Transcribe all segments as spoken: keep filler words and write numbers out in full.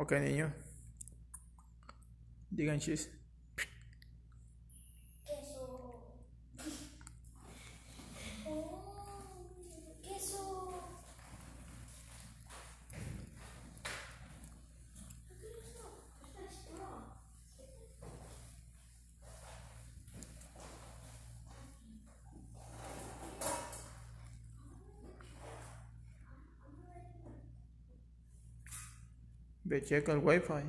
Ok, niño. Digan cheese. Queso. Oh, queso. Ve, checa el wifi.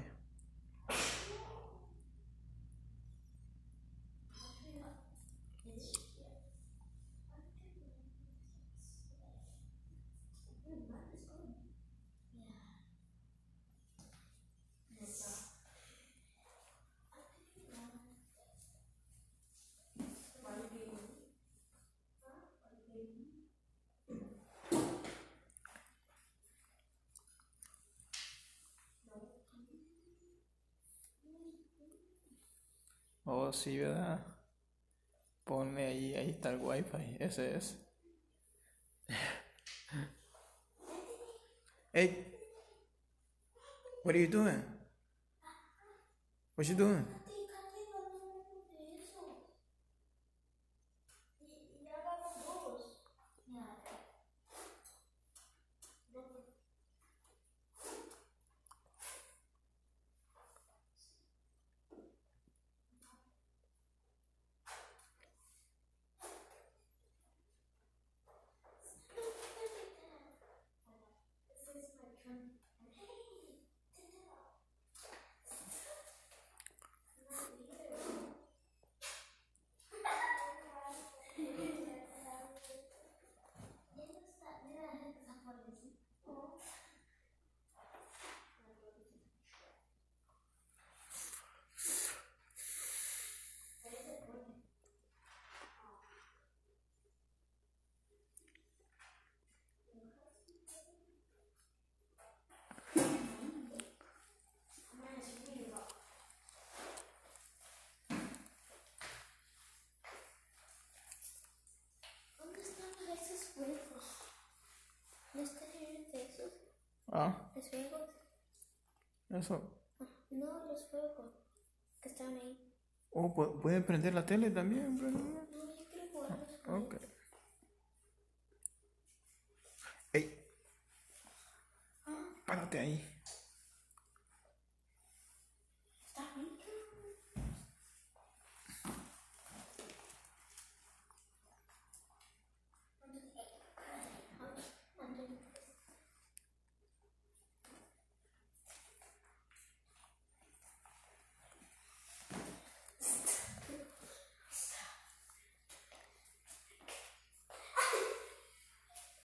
Oh, sí, ¿verdad? Ponle ahí, ahí está el wifi. Ese es. Hey, what are you doing? What you doing? ¿Dónde están esos juegos? ¿No están en esos? Ah, ¿Los juegos? eso. No, los juegos que están ahí. Oh, pu- pueden prender la tele también, pero no. No, yo quiero jugar los juegos. Ok. Hey, párate ahí.